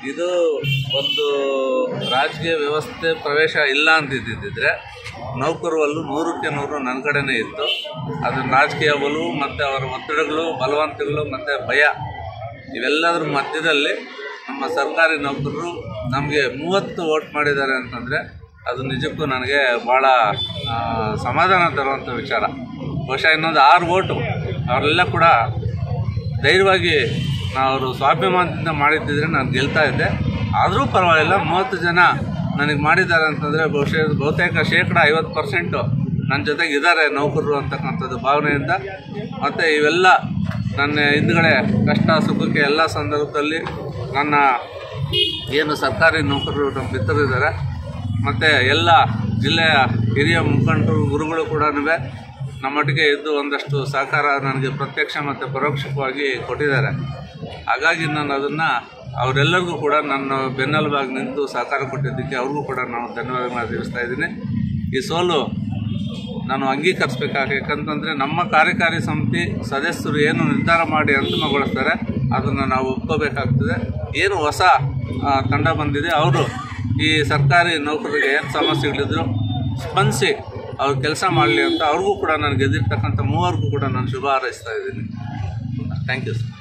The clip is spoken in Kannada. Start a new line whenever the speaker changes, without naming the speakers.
ಇದು ಒಂದು ರಾಜಕೀಯ ವ್ಯವಸ್ಥೆ ಪ್ರವೇಶ ಇಲ್ಲ ಅಂತಿದ್ದಿದ್ರೆ ನೌಕರು ಅಲ್ಲೂ 100ಕ್ಕೆ 100 ನನ್ನ ಕಡೆನೇ ಇತ್ತು. ಅದನ್ನು ರಾಜಕೀಯ ಒಲವು ಮತ್ತು ಅವರ ಒತ್ತಡಗಳು, ಬಲವಂತಗಳು ಮತ್ತು ಭಯ ಇವೆಲ್ಲದರ ಮಧ್ಯದಲ್ಲಿ ನಮ್ಮ ಸರ್ಕಾರಿ ನೌಕರರು ನಮಗೆ 30 ವೋಟ್ ಮಾಡಿದ್ದಾರೆ ಅಂತಂದರೆ ಅದು ನಿಜಕ್ಕೂ ನನಗೆ ಭಾಳ ಸಮಾಧಾನ ತರುವಂಥ ವಿಚಾರ. ಬಹುಶಃ ಇನ್ನೊಂದು 6 ವೋಟು ಅವರೆಲ್ಲ ಕೂಡ ಧೈರ್ಯವಾಗಿ ಅವರು ಸ್ವಾಭಿಮಾನದಿಂದ ಮಾಡಿದ್ದಿದ್ರೆ ನಾನು ಗೆಲ್ತಾ ಇದ್ದೆ. ಆದರೂ ಪರವಾಗಿಲ್ಲ, 30 ಜನ ನನಗೆ ಮಾಡಿದ್ದಾರೆ ಅಂತಂದರೆ ಬಹುತೇಕ 50% ನನ್ನ ಜೊತೆಗೆ ಇದ್ದಾರೆ ನೌಕರರು ಅಂತಕ್ಕಂಥದ್ದು ಭಾವನೆಯಿಂದ. ಮತ್ತು ಇವೆಲ್ಲ ನನ್ನ ಹಿಂದ್ಗಡೆ ಕಷ್ಟ ಸುಖಕ್ಕೆ ಎಲ್ಲ ಸಂದರ್ಭದಲ್ಲಿ ನನ್ನ ಏನು ಸರ್ಕಾರಿ ನೌಕರರು ನಮ್ಮ ಮಿತ್ರರಿದ್ದಾರೆ ಮತ್ತು ಎಲ್ಲ ಜಿಲ್ಲೆಯ ಹಿರಿಯ ಮುಖಂಡರು ಗುರುಗಳು ಕೂಡ ನಮ್ಮೊಟ್ಟಿಗೆ ಇದ್ದು ಒಂದಷ್ಟು ಸಹಕಾರ ನನಗೆ ಪ್ರತ್ಯಕ್ಷ ಮತ್ತು ಪರೋಕ್ಷವಾಗಿ ಕೊಟ್ಟಿದ್ದಾರೆ. ಹಾಗಾಗಿ ನಾನು ಅದನ್ನು ಅವರೆಲ್ಲರಿಗೂ ಕೂಡ ನನ್ನ ಬೆನ್ನೆಲುಬಾಗಿ ನಿಂತು ಸಹಕಾರ ಕೊಟ್ಟಿದ್ದಕ್ಕೆ ಅವ್ರಿಗೂ ಕೂಡ ನಾನು ಧನ್ಯವಾದಗಳನ್ನ ತಿಳಿಸ್ತಾ ಇದ್ದೀನಿ. ಈ ಸೋಲು ನಾನು ಅಂಗೀಕರಿಸಬೇಕಾಗಿ, ಯಾಕಂತಂದರೆ ನಮ್ಮ ಕಾರ್ಯಕಾರಿ ಸಮಿತಿ ಸದಸ್ಯರು ಏನು ನಿರ್ಧಾರ ಮಾಡಿ ಅಂತಿಮಗೊಳಿಸ್ತಾರೆ ಅದನ್ನು ನಾವು ಒಪ್ಕೋಬೇಕಾಗ್ತದೆ. ಏನು ಹೊಸ ತಂಡ ಬಂದಿದೆ ಅವರು ಈ ಸರ್ಕಾರಿ ನೌಕರರಿಗೆ ಏನು ಸಮಸ್ಯೆಗಳಿದ್ರು ಸ್ಪಂದಿಸಿ ಅವ್ರು ಕೆಲಸ ಮಾಡಲಿ ಅಂತ ಅವ್ರಿಗೂ ಕೂಡ ನಾನು ಗೆದ್ದಿರ್ತಕ್ಕಂಥ 3 ಕೂಡ ನಾನು ಶುಭ ಹಾರೈಸ್ತಾ ಇದ್ದೀನಿ. Thank you sir.